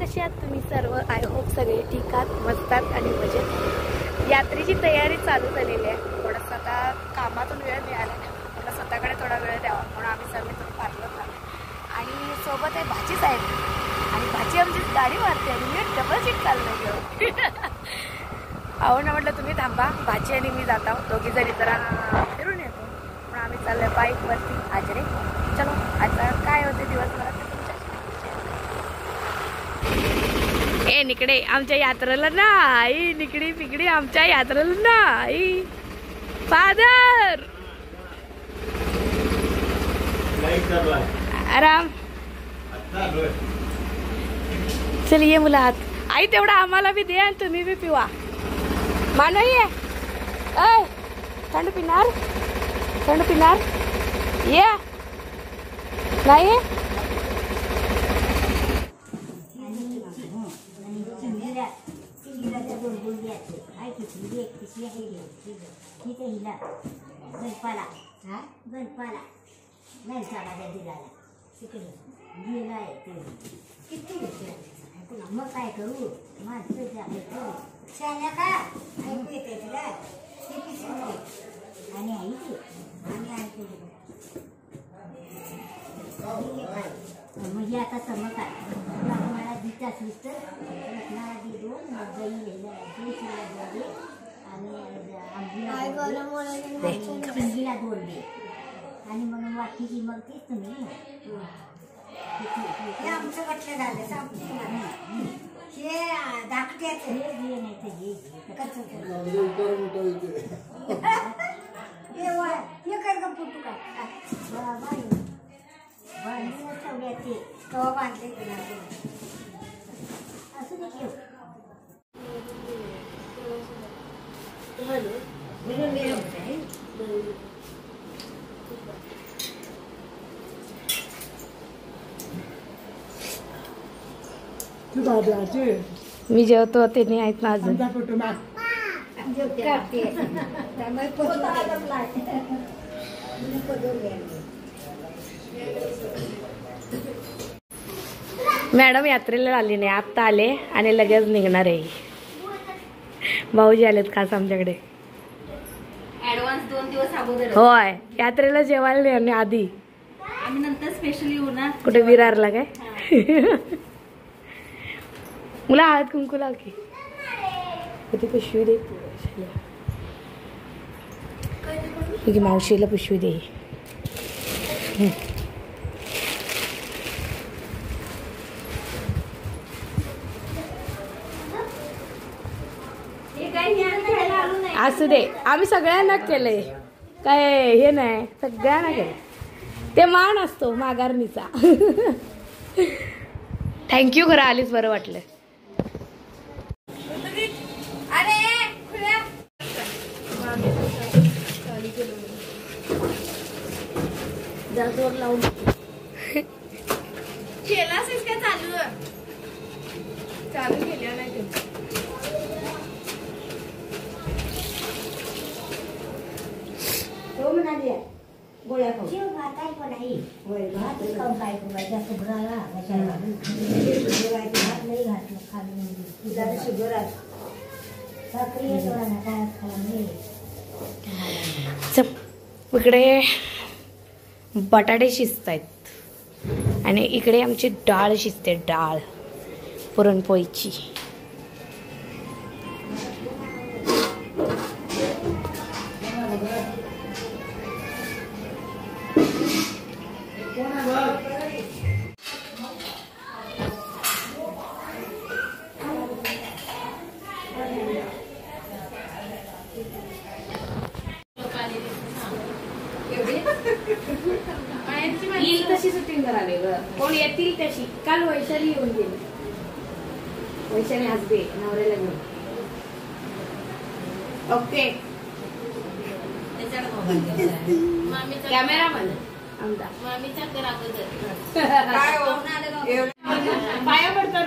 कशा आहात तुम्ही सर्व? आय होप सगळे ठीक आहात, मस्तात आणि मजेत. यात्रेची तयारी चालू झालेली आहे. थोडासा आता कामातून वेळ मिळाला नाही, मला स्वतःकडे थोडा वेळ द्यावा म्हणून आम्ही सर्व तुम्ही पार्लर झालो. आणि सोबत आहे भाजी साहेब, आणि भाजी आमची गाडी मारते आणि मी डबल सीट चाललं घेऊन. अहो ना म्हटलं तुम्ही थांबा, भाजी आणि मी जात आहोत दोघी जणी जरा फिरून येतो. पण आम्ही चाललोय बाईकवरती आजरे. चलो आता काय होते दिवसभरात ए निकडे आमच्या यात्रेला नाही, निकडी पिकडी आमच्या यात्रेला नाही. फादर आराम चल ये मुलात. आई तेवढा आम्हाला भी दे आणि तुम्ही भी पिवा. मानवी आहे थंड पिणार, थंड पिणार ये नाही. मग काय करू माझं शाळा का ऐकू येते तुला आणि ऐकू आणि ऐकू म्हणजे आता समज काय मला दित असलीस तर मला दे दोन दही आणि चिंगीला दोन दे आणि म्हणून वाटीची मग तीच तुम्ही आमचं म्हटलं झालं हे धाकट्याचं हे नाही तर हे कर ग पुटू काय ठेवल्याचे कवा बांधले असं नाही मी जेवतो ते नाही आहेत ना अजून. मॅडम यात्रेला आली नाही, आत्ता आले आणि लगेच निघणार आहे. भाऊजी आलेत खास आमच्याकडे ऍडव्हान्स 2 दिवस अगोदर. होय यात्रेला जेवायला नाही आधी, आम्ही नंतर स्पेशली येऊ ना. कुठे विरारला काय? मुला हळद कुंकू लाव की. किती पिशवी दे मावशीला पिशवी दे. असू दे, आम्ही सगळ्यांना केलंय, काय हे नाही, सगळ्यांना केलंय. ते मान असतो माघारणीचा. थँक्यू, खरं आलीच बरं वाटलं. लावून केलास काय चालू चालू केल्या नाही तो म्हणाली गोळ्या खाऊ भात आहे पण आहे भात खाऊन काय करू जास्त भराला भात नाही घातलं खाली तुझा शुगर आहे साखरी आहे काय खाला इकडे बटाटे शिजत आहेत आणि इकडे आमची डाळ शिजते, डाळ पुरणपोळीची. येईल तशी शूटिंग करावी ग, कोण येतील तशी. काल वैशाली येऊन गेली, वैशाली हसबे नवऱ्याला घेऊन. ओके कॅमेरामन आमचा पाया पडतो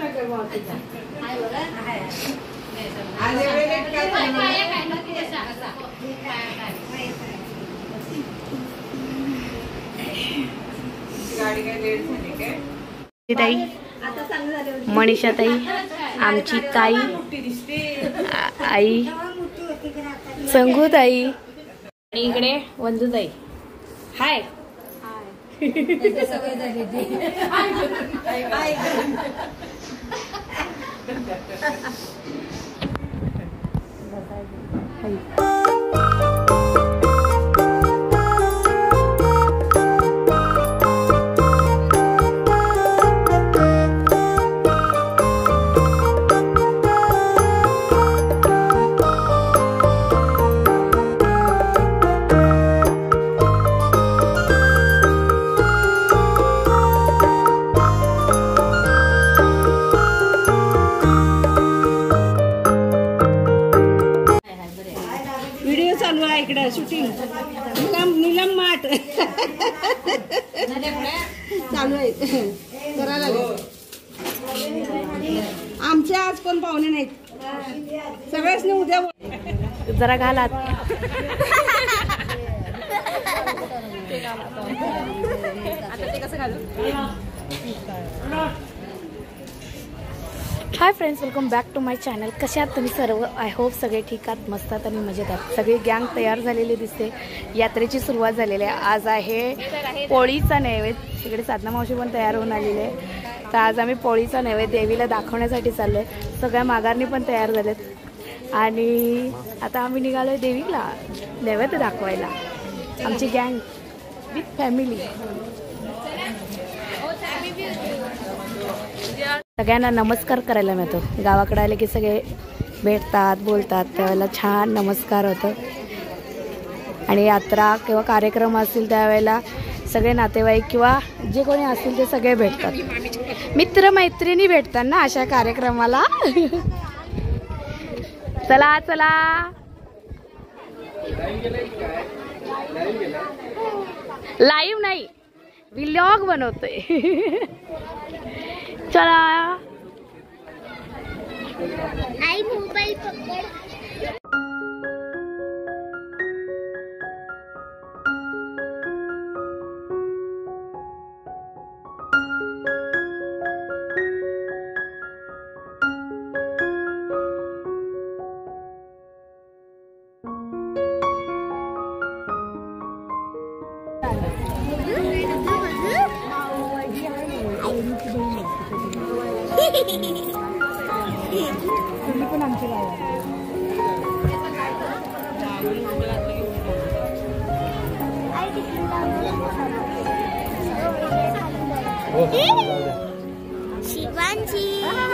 ना गाडी काय लेट झाली काय. ताई, मनीषा ताई, आमची ताई, आई, संगू ताई, आणि इकडे वंदू ताई. हाय. व्हिडिओ चालू आहे इकडे शूटिंग. नीलम माठ चालू आहे करायला लागेल. आमच्या आज कोण पाहुणे नाहीत, सगळ्याच उद्या जरा घालात. Hi friends, welcome back to my channel. कसे आहात तुम्ही सर्व? आय होप सगळे ठीक आहात, मस्त आहात आणि मजेत आहात. सगळी गँग तयार झालेली दिसते. यात्रेची सुरुवात झालेली आहे. आज आहे पोळीचा नैवेद्य. तिकडे साधना मावशी पण तयार होऊन आलेली आहे. तर आज आम्ही पोळीचा नैवेद्य देवीला दाखवण्यासाठी चाललो आहे. सगळ्या माघारणी पण तयार झालेत आणि आता आम्ही निघालो आहे देवीला नैवेद्य दाखवायला. आमची गँग विथ फॅमिली. सगळ्यांना नमस्कार करायला मिळतो. गावाकडे आले की सगळे भेटतात, बोलतात, त्यावेळेला छान नमस्कार होतं. आणि यात्रा किंवा कार्यक्रम असतील त्यावेळेला सगळे नातेवाईक किंवा जे कोणी असतील ते सगळे भेटतात. मित्र मैत्रिणी भेटतात ना अशा कार्यक्रमाला. चला चला. लाईव्ह नाही, व्लॉग बनवतोय. चला. आई मोबाईल पकड. तुम्ही पण आमची शिवांची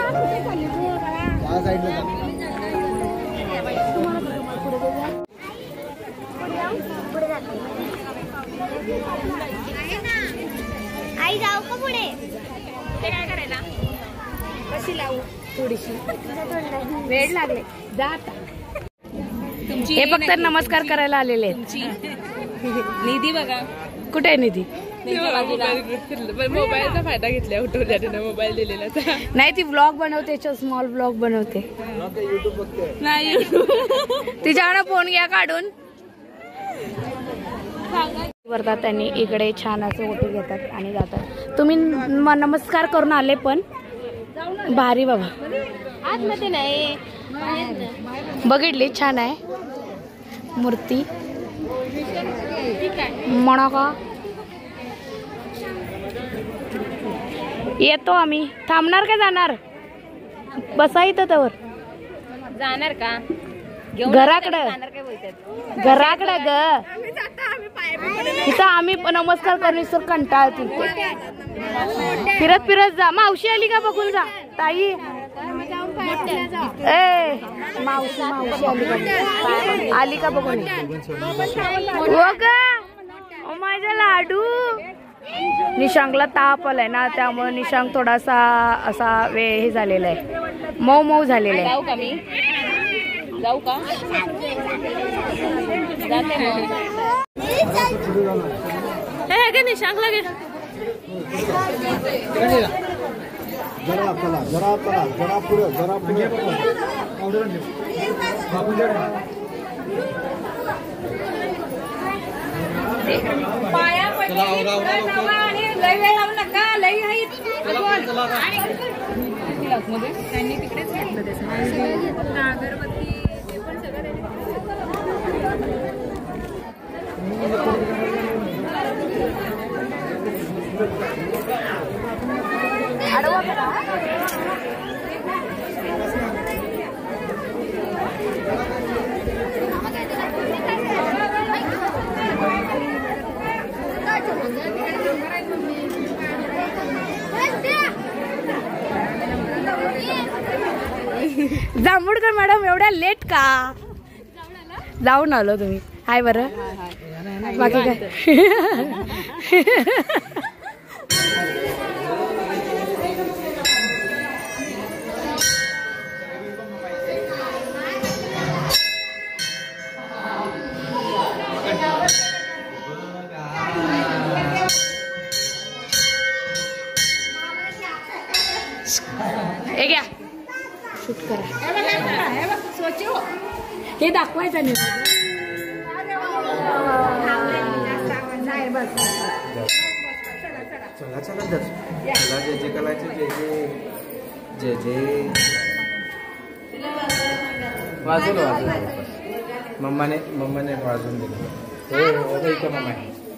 आई जाऊ का पुढे? ते काय करायला? कशी लावू? थोडीशी वेळ लागले. जा आता. हे फक्त नमस्कार करायला आलेले आहेत. निधी बघा कुठे आहे निधी? मोबाईलचा फायदा घेतला. उठवल्या मोबाईल दिलेला नाही, ती व्लॉग बनवते, स्मॉल व्लॉग बनवते. नाही तिच्याकडे फोन घ्या काढून. वरतात त्यांनी इकडे छान असे ओटे घेतात आणि जातात. तुम्ही नमस्कार करून आले पण भारी बाबा. आतमध्ये नाही बघितली, छान आहे मूर्ती. म्हणा का येतो आम्ही. थांबणार का जाणार? बसा इथं त्यावर. जाणार का? घराकडं घराकडं ग. इथं आम्ही नमस्कार करण्यास कंटाळतो. फिरत फिरत जा. मावशी आली का बघून जा. ताई ए मावशी आली का बघून. हो का माझा लाडू. निशांकला ताप आलाय ना, त्यामुळे निशांक थोडासा असा हे झालेला आहे, मऊ मऊ झालेला आहे. जाऊ का मी? जाऊ का? जाते मग. निशांकला घे. जरा चला, जरा चला, जरा पुढे, जरा पुढे. पाया पडली आणि लय वेळ लावू नका. लय त्यांनी तिकडेच घेतलं त्याचं अगरबत्ती ते पण सगळं जांभूडकर मॅडम एवढ्या लेट का? जाऊन आलो तुम्ही. हाय बरं बाकी काय? हे घ्या शूट करा. हे दाखवायचं नाही. चला चला चला जे जे करायचे जे जे वाजवलं मम्माने वाजवून दिलं. हो इथं मम्मा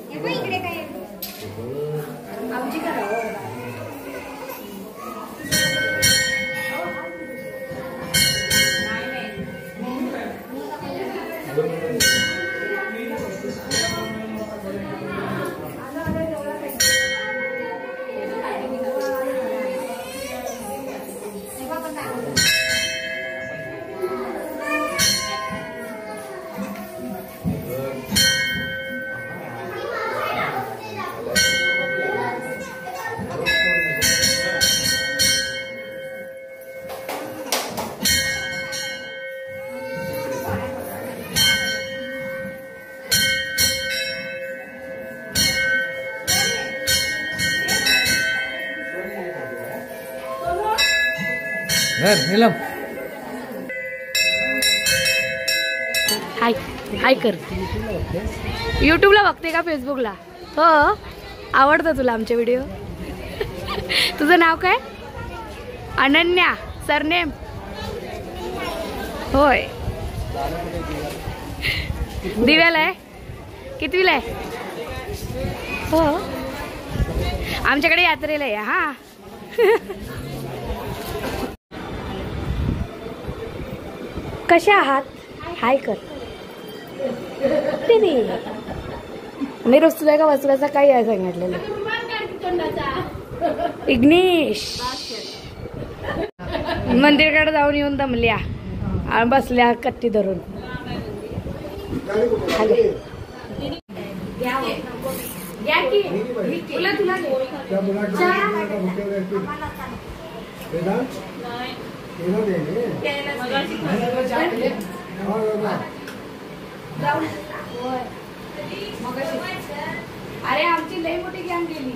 नीलम हाय हाय कर. यूट्यूबला बघते का फेसबुकला? हो आवडतं तुला आमचे व्हिडिओ? तुझं नाव काय? अनन्या सरनेम? होय. दिव्याला आहे? कितवीला आहे? हो आमच्याकडे यात्रेला आहे. हा कशा आहात? हाय कर. मी रोज तुला का वसुलाचा काही आहे सांगितलेलं. इग्निश मंदिरकडे जाऊन येऊन दमल्या आणि बसल्या कट्टी धरून. अरे आमची लई मोठी गॅंग गेली.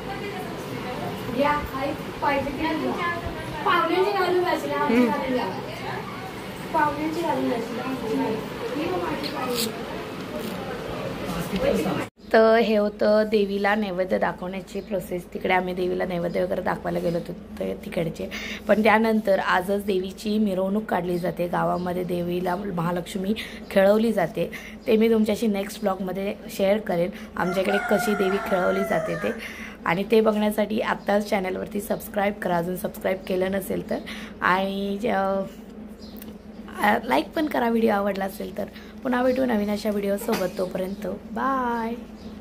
पाहुण्यांची घालून बसल्या. पाहुण्यांची घालून तर हे होतं देवीला नैवेद्य दाखवण्याची प्रोसेस. तिकडे आम्ही देवीला नैवेद्य वगैरे दाखवायला गेलो होतो तिकडचे. पण त्यानंतर आजच देवीची मिरवणूक काढली जाते. गावामध्ये देवीला महालक्ष्मी खेळवली जाते. ते मी तुमच्याशी नेक्स्ट ब्लॉगमध्ये शेअर करेन आमच्याकडे कशी देवी खेळवली जाते ते. आणि ते बघण्यासाठी आत्ताच चॅनलवरती सबस्क्राईब करा अजून सबस्क्राईब केलं नसेल तर. आणि लाईक पण करा व्हिडिओ आवडला असेल तर. पुन्हा भेटू नवीन अशा व्हिडिओसोबत. तोपर्यंत बाय.